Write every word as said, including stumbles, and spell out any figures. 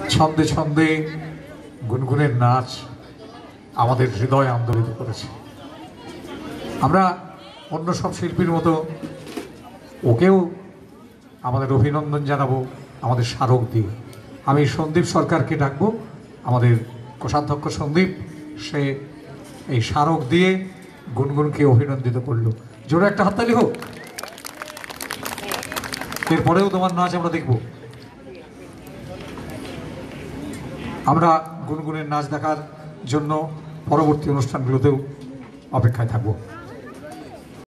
ছন্দে ছন্দে গুনগুনের নাচ আমাদের হৃদয় আন্দোলিত করেছে। আমরা অন্য সব শিল্পীর মতো ওকেও আমাদের অভিনন্দন জানাবো আমাদের স্মারক দিয়ে। আমি সন্দীপ সরকারকে ডাকবো, আমাদের কোষাধ্যক্ষ সন্দীপ, সে এই স্মারক দিয়ে গুনগুনকে অভিনন্দিত করলো। জোরে একটা হাততালি হোক। এরপরেও তোমার নাচ আমরা দেখব। আমরা গুনগুনের নাচ দেখার জন্য পরবর্তী অনুষ্ঠানগুলোতেও অপেক্ষায় থাকবো।